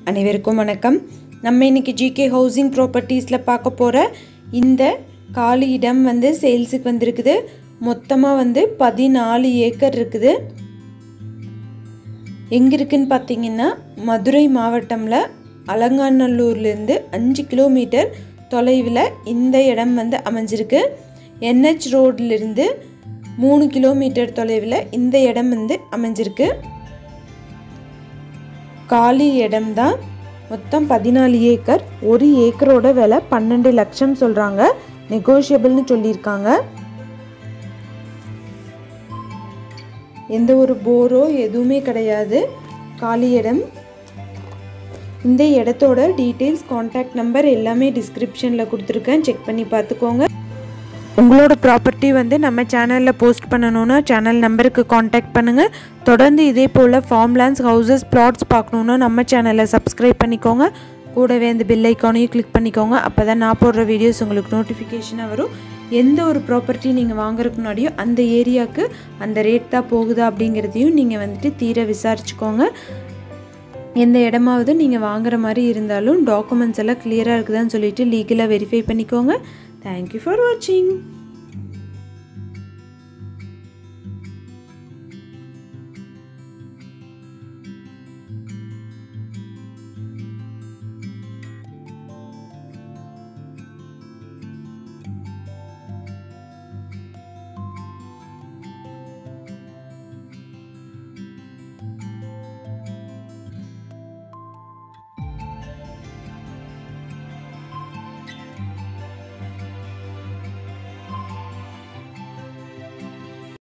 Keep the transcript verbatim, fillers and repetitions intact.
அனைவருக்கும் வணக்கம். நம்ம இன்னைக்கு ஜிகே ஹவுசிங் ப்ராப்பர்ட்டிஸில் பார்க்க போகிற இந்த காலி இடம் வந்து சேல்ஸுக்கு வந்திருக்குது. மொத்தமாக வந்து பதினாலு ஏக்கர் இருக்குது. எங்கே இருக்குன்னு பார்த்தீங்கன்னா மதுரை மாவட்டமில் அலங்காநல்லூர்லேருந்து அஞ்சு கிலோமீட்டர் தொலைவில் இந்த இடம் வந்து அமைஞ்சிருக்கு. என்ஹெச் ரோட்லேருந்து மூணு கிலோமீட்டர் தொலைவில் இந்த இடம் வந்து அமைஞ்சிருக்கு. காலி இடம் தான். மொத்தம் பதினாலு ஏக்கர். ஒரு ஏக்கரோட விலை பன்னெண்டு லட்சம் சொல்கிறாங்க. நெகோஷியபிள்னு சொல்லியிருக்காங்க. எந்த ஒரு போரோ எதுவுமே கிடையாது. காலி இடம். இந்த இடத்தோட டீட்டெயில்ஸ், கான்டாக்ட் நம்பர் எல்லாமே டிஸ்கிரிப்ஷனில் கொடுத்துருக்கேன். செக் பண்ணி பார்த்துக்கோங்க. உங்களோட ப்ராப்பர்ட்டி வந்து நம்ம சேனலில் போஸ்ட் பண்ணணுன்னா சேனல் நம்பருக்கு காண்டாக்ட் பண்ணுங்கள். தொடர்ந்து இதே போல் ஃபார்ம் லேண்ட்ஸ், ஹவுசஸ், பிளாட்ஸ் பார்க்கணுன்னா நம்ம சேனலை சப்ஸ்கிரைப் பண்ணிக்கோங்க. கூடவே அந்த பெல் ஐக்கானையும் கிளிக் பண்ணிக்கோங்க. அப்போ தான் நான் போடுற வீடியோஸ் உங்களுக்கு நோட்டிஃபிகேஷனாக வரும். எந்த ஒரு ப்ராப்பர்ட்டி நீங்கள் வாங்குறதுக்கு முன்னாடியோ அந்த ஏரியாவுக்கு அந்த ரேட் தான் போகுதா அப்படிங்கிறதையும் நீங்கள் வந்துட்டு தீர விசாரிச்சுக்கோங்க. எந்த இடமாவது நீங்கள் வாங்குற மாதிரி இருந்தாலும் டாக்குமெண்ட்ஸ் எல்லாம் கிளியராக இருக்குதான்னு சொல்லிவிட்டு லீகலாக வெரிஃபை பண்ணிக்கோங்க. Thank you for watching.